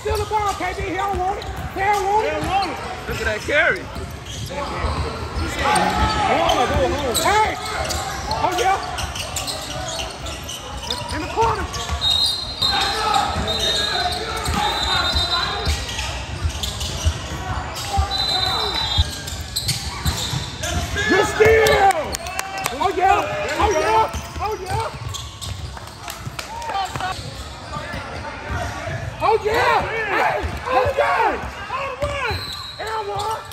steal the ball, KB. He don't want it. He don't want it. Look at that carry. Hey! Oh, yeah. In the corner. Good steal! Oh, yeah. Oh, yeah. Oh, yeah. Oh, yeah. Hey! Oh, yeah. L1.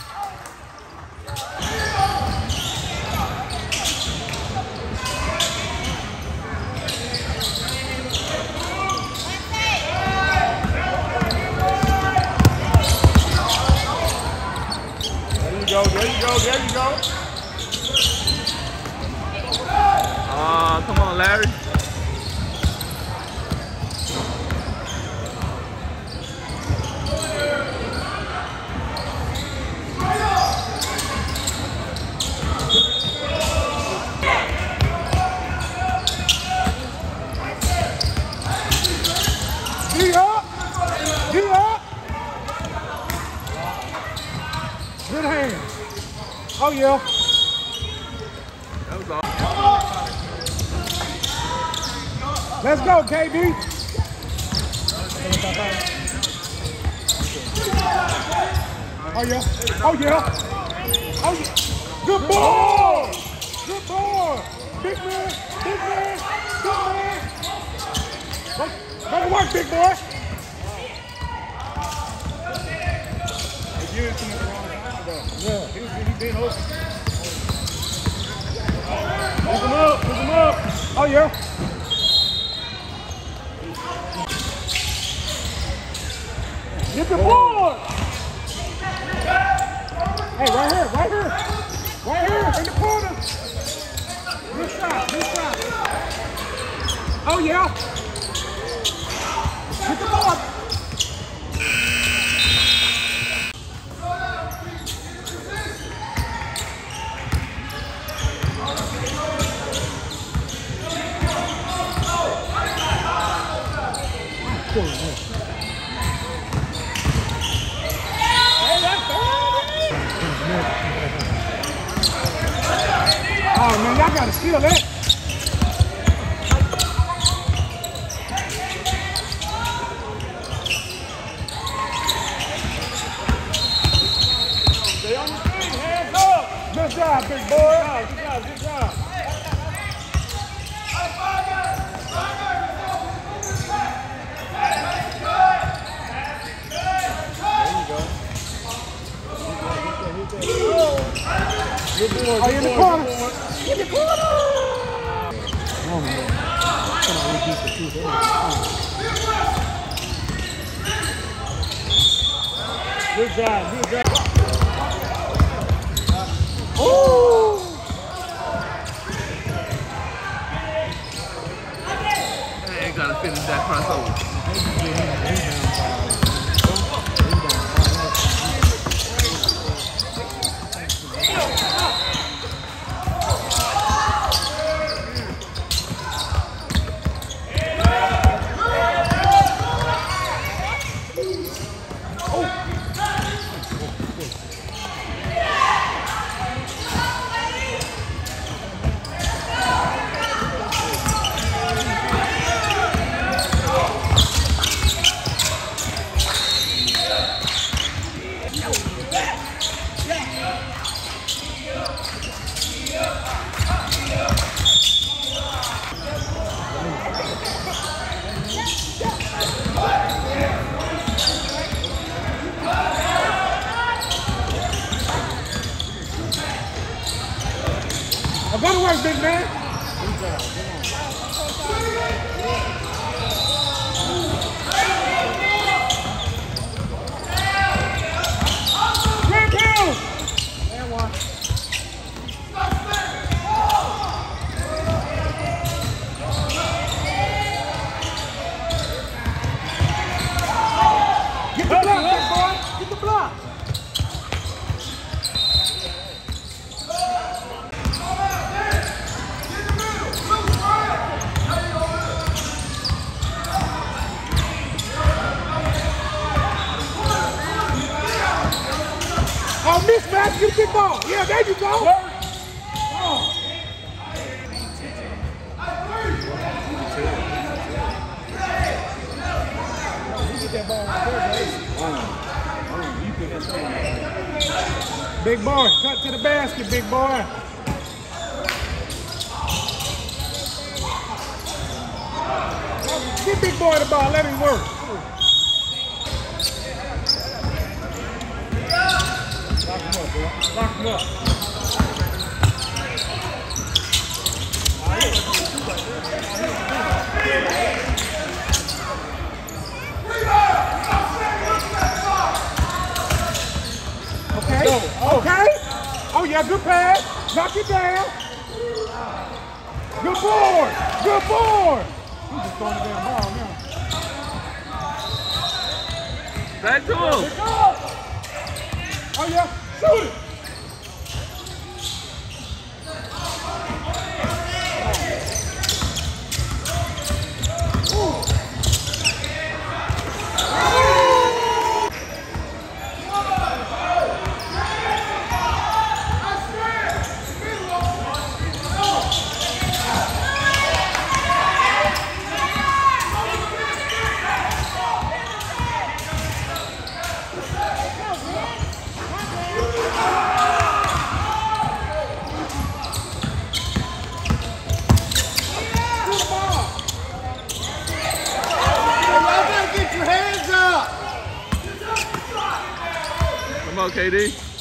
There you go. Come on, Larry. Get up. Good hand. Oh, yeah. That was all. Let's go, KB. Oh, yeah. Oh, yeah. Oh, yeah. Good ball. Good ball. Big man. Go to work, big boy. Give it to me the wrong time, though. Yeah. He been open. Move him up. Oh, yeah. Get the board. Hey, right here, in the corner. Good shot. Oh, yeah. Get the board. Oh man, y'all gotta steal that. Stay on your feet, hands up. Good job, big boy. Good job. Good boy, in the corner. In the corner. Oh, man. Good job. Oh! Hey, gotta finish that crossover. Go to work, big man. Great kill. And one. Get the block, big boy. Get the block. Oh, mismatch, get a big ball. Yeah, there you go. Oh. Big boy, cut to the basket, big boy. Get big boy the ball, let him work. Lock him up, bro. Lock him up. Okay. Okay. Oh yeah, good pass. Knock it down. Good board. Good board. He's just throwing the damn ball now. Back to him. Oh yeah, shoot it. Come on, KD.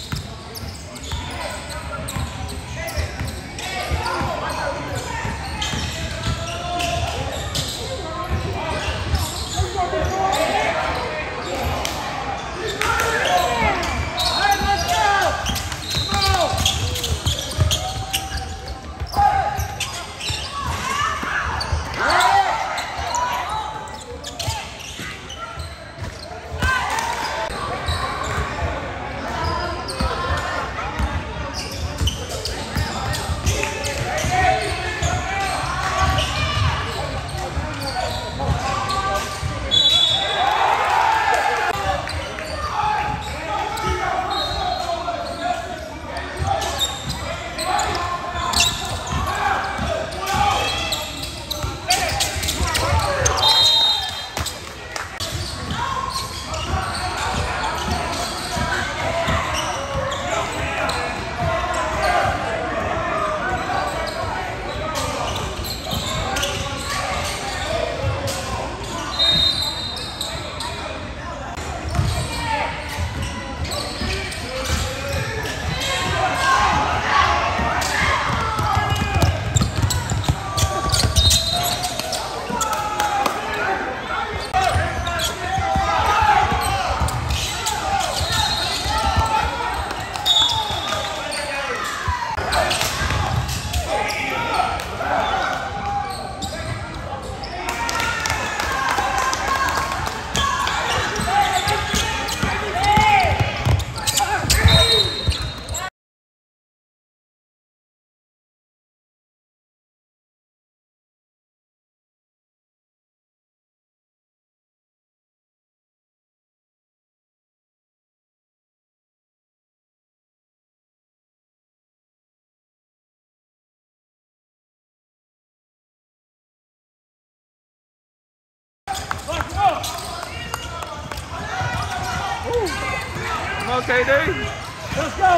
Come on, KD. Let's go.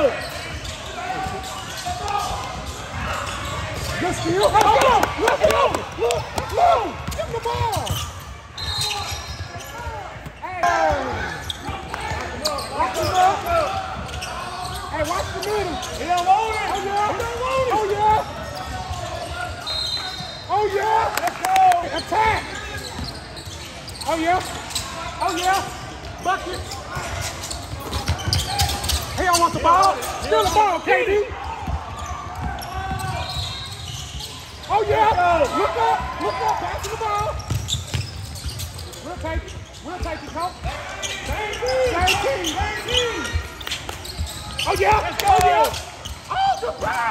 Good steal. Let's go. Let's go. Look. Give him the ball. Hey. Watch him up. Hey, watch the middle. He don't want it. Oh, yeah. Oh, yeah. Let's go. Attack. Oh, yeah. Bucket. He don't want the ball. Still the ball, KD. Oh, yeah. Look up. Pass the ball. We'll take it, coach. Same team. Oh, yeah. Let's go. Oh, good pass.